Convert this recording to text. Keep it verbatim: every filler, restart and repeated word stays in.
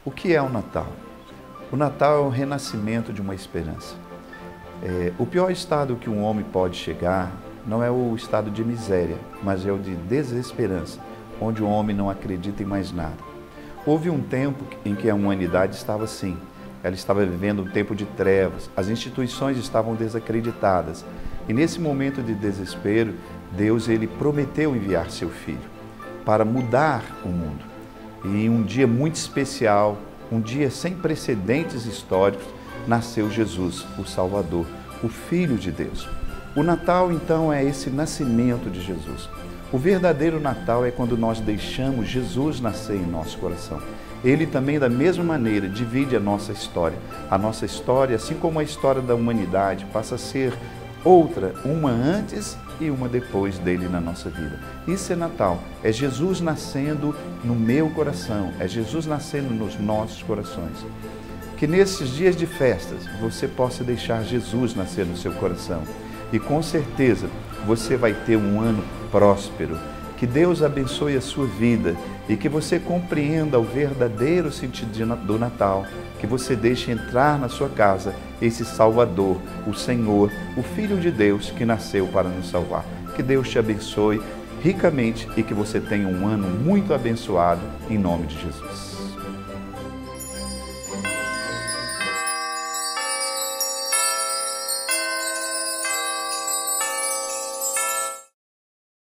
O que é o Natal? O Natal é o renascimento de uma esperança. É, o pior estado que um homem pode chegar não é o estado de miséria, mas é o de desesperança, onde o homem não acredita em mais nada. Houve um tempo em que a humanidade estava assim. Ela estava vivendo um tempo de trevas, as instituições estavam desacreditadas. E nesse momento de desespero, Deus ele prometeu enviar seu Filho para mudar o mundo. E em um dia muito especial, um dia sem precedentes históricos, nasceu Jesus, o Salvador, o Filho de Deus. O Natal, então, é esse nascimento de Jesus. O verdadeiro Natal é quando nós deixamos Jesus nascer em nosso coração. Ele também, da mesma maneira, divide a nossa história. A nossa história, assim como a história da humanidade, passa a ser outra, uma antes e uma depois dele na nossa vida. Isso é Natal, é Jesus nascendo no meu coração, é Jesus nascendo nos nossos corações. Que nesses dias de festas você possa deixar Jesus nascer no seu coração e com certeza você vai ter um ano próspero. Que Deus abençoe a sua vida e que você compreenda o verdadeiro sentido do Natal, que você deixe entrar na sua casa esse Salvador, o Senhor, o Filho de Deus que nasceu para nos salvar. Que Deus te abençoe ricamente e que você tenha um ano muito abençoado em nome de Jesus.